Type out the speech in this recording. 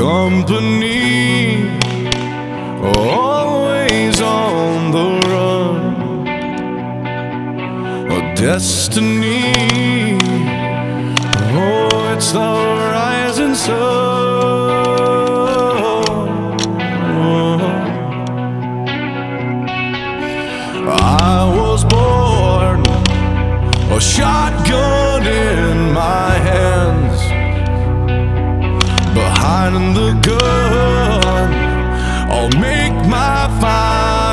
company, always on the run, a destiny. Oh, it's the rising sun. I was born a shotgun in my hands, behind the gun I'll make my fire.